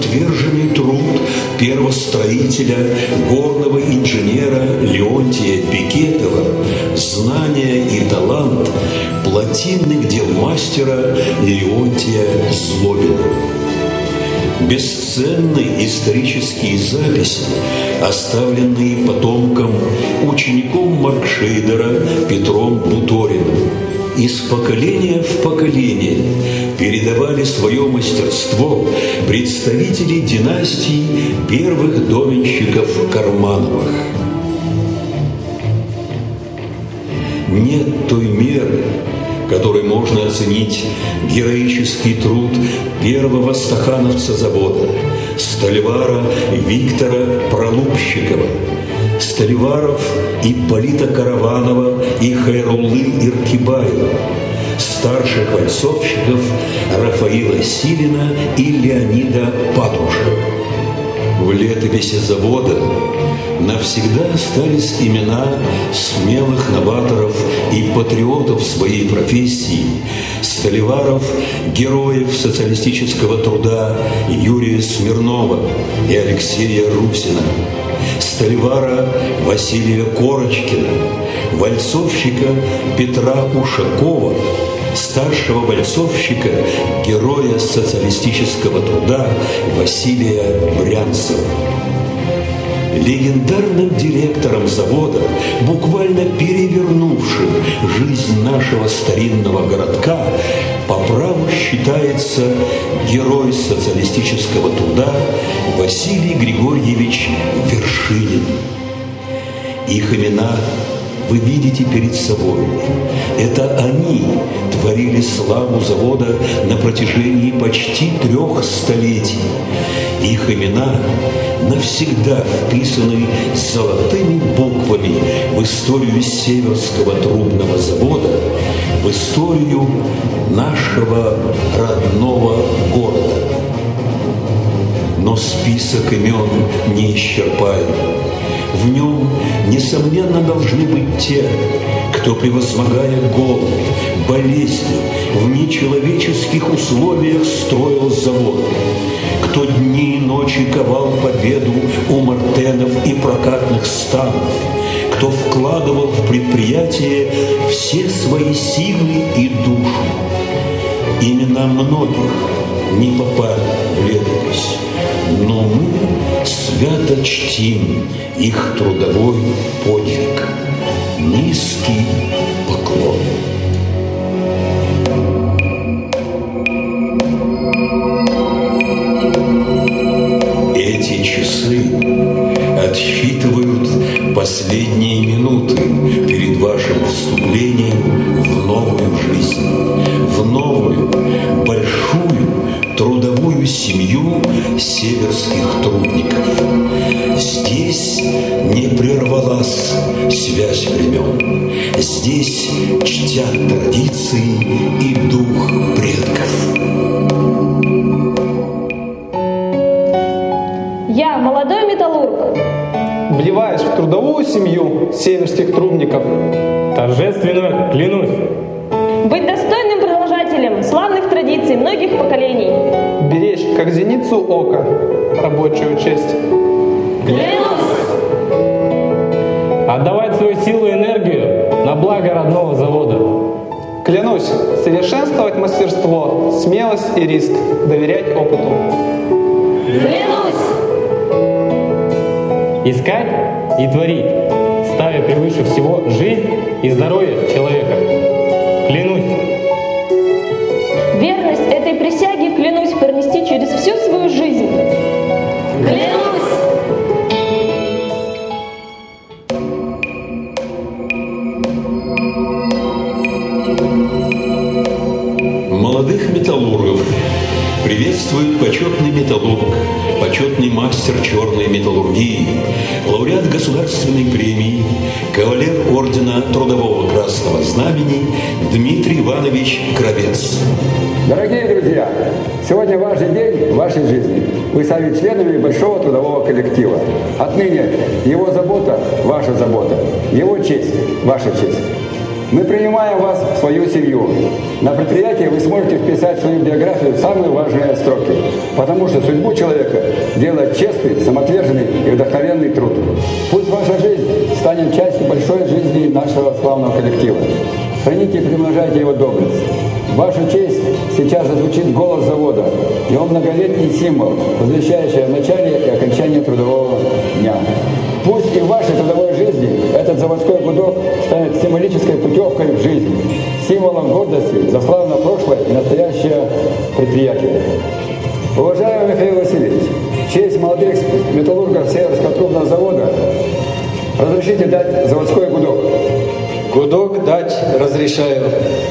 самоотверженный труд первостроителя, горного инженера Леонтия Бекетова, знания и талант плотинных дел мастера Леонтия Злобина. Бесценные исторические записи, оставленные потомкам, учеником Маркшейдера Петром Буториным, из поколения в поколение передавали свое мастерство представители династий первых доменщиков Кармановых. Нет той меры, которой можно оценить героический труд первого стахановца завода, столевара Виктора Пролубщикова, столеваров Ипполита Караванова и Хайруллы Иркибаева, старших вальцовщиков Рафаила Силина и Леонида Патрушева. В летописи завода навсегда остались имена смелых новаторов и патриотов своей профессии, столеваров, героев социалистического труда Юрия Смирнова и Алексея Русина, столевара Василия Корочкина, вальцовщика Петра Ушакова, старшего вальцовщика, героя социалистического труда Василия Брянцева. Легендарным директором завода, буквально перевернувшим жизнь нашего старинного городка, по праву считается герой социалистического труда Василий Григорьевич Вершинин. Их имена вы видите перед собой. Это они творили славу завода на протяжении почти 3 столетий. Их имена навсегда вписаны золотыми буквами в историю Северского трубного завода, в историю нашего родного города. Но список имен не исчерпаем. В нем, несомненно, должны быть те, кто, превозмогая голод, болезни, в нечеловеческих условиях строил завод, кто дни и ночи ковал победу у мартенов и прокатных станов, кто вкладывал в предприятие все свои силы и душу. Имена многих не попали в летопись, но мы свято чтим их трудовой подвиг. Низкий поклон. Эти часы отсчитывают последние минуты перед вашим вступлением в новую жизнь, в новую, большую, трудовую семью северских трудников. Здесь не прервалась связь времен. Здесь чтят традиции и дух предков. Я молодой металлург. Вливаюсь в трудовую семью северских трубников. Торжественно клянусь Быть достойным продолжателем славных традиций многих поколений. Беречь, как зеницу ока, рабочую честь. Клянусь! отдавать свою силу и энергию на благо родного завода. Клянусь совершенствовать мастерство, смелость и риск, доверять опыту. Клянусь! Искать и творить, ставя превыше всего жизнь и здоровье человека. Клянусь! Верность этой присяге клянусь пронести через всю свою жизнь. Клянусь! Молодых металлургов приветствует почетный металлург, почетный мастер черной металлургии, лауреат государственной премии, кавалер ордена Трудового Красного Знамени Дмитрий Иванович Кравец. Дорогие друзья, сегодня важный день в вашей жизни. Вы стали членами большого трудового коллектива. Отныне его забота – ваша забота, его честь – ваша честь. Мы принимаем вас в свою семью. На предприятии вы сможете вписать в свою биографию самые важные строки, потому что судьбу человека делает честный, самоотверженный и вдохновенный труд. Пусть ваша жизнь станет частью большой жизни нашего славного коллектива. Храните и примножайте его доблесть. В вашу честь сейчас зазвучит голос завода, его многолетний символ, возвещающий о начале и окончании трудового дня. Пусть и в вашей трудовой жизни этот заводской гудок станет символической путевкой в жизнь, символом гордости за славное прошлое и настоящее предприятие. Уважаемый Михаил Васильевич, в честь молодых металлургов Северского трубного завода разрешите дать заводской гудок. Гудок дать разрешаю.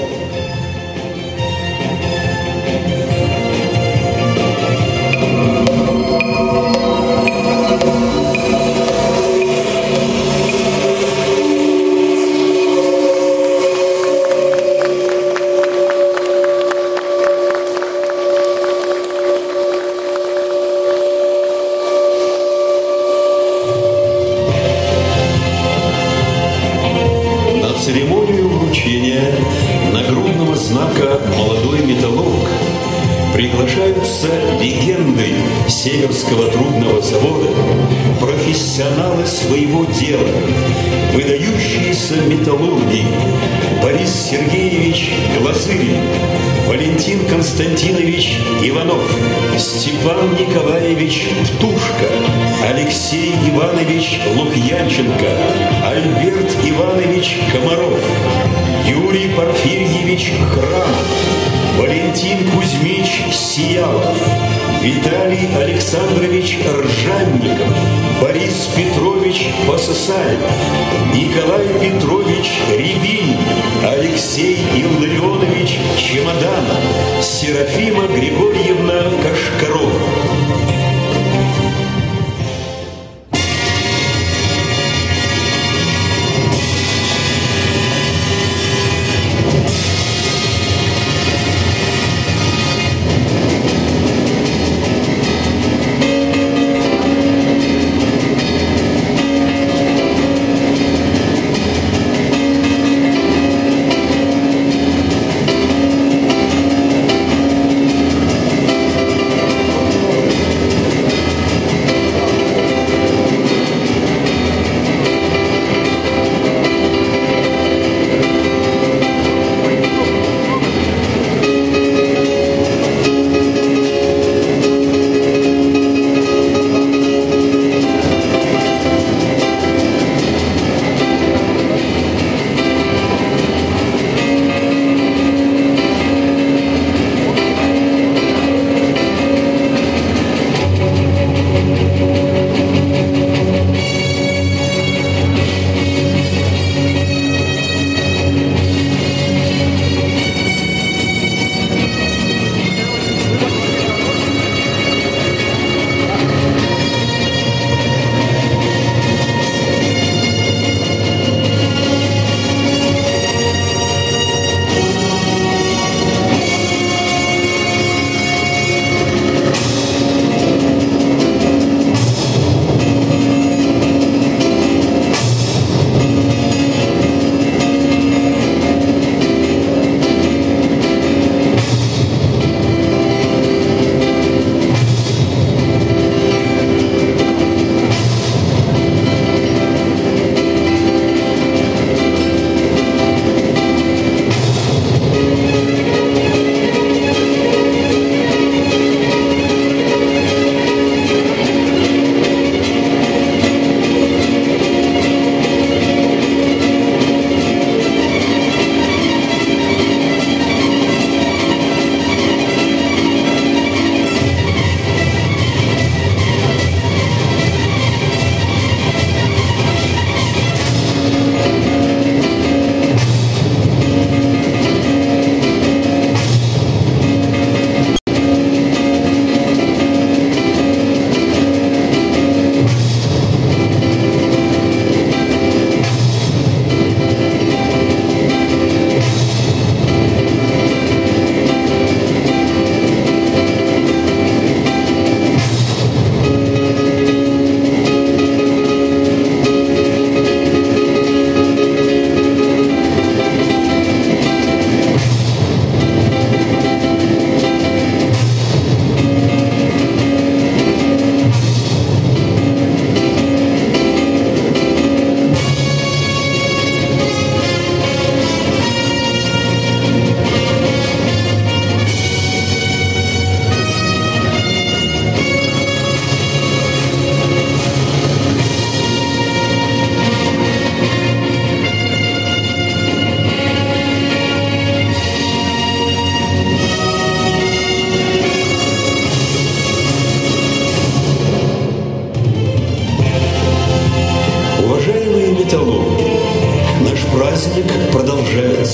Церемонию вручения нагрудного знака «Молодой металлург» приглашаются легенды Северского трубного завода, профессионалы своего дела, выдающиеся металлурги Борис Сергеевич Глазырин, Валентин Константинович Иванов, Степан Николаевич Птушка, Алексей Иванович Лукьянченко, Альберт Иванович Комаров, Юрий Порфирьевич Храмов, Валентин Кузьмич Сиялов, Виталий Александрович Ржанников, Борис Петрович Пососаев, Николай Петрович Рябинин, Алексей Илларионович Чемоданов, Серафима Григорьевна Кашкарова.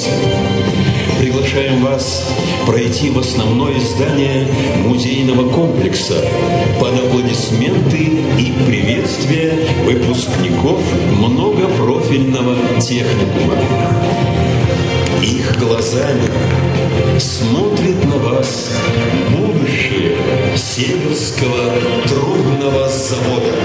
классе. Приглашаем вас пройти в основное здание музейного комплекса под аплодисменты и приветствия выпускников многопрофильного техникума. Их глазами смотрит на вас будущее Северского трубного завода.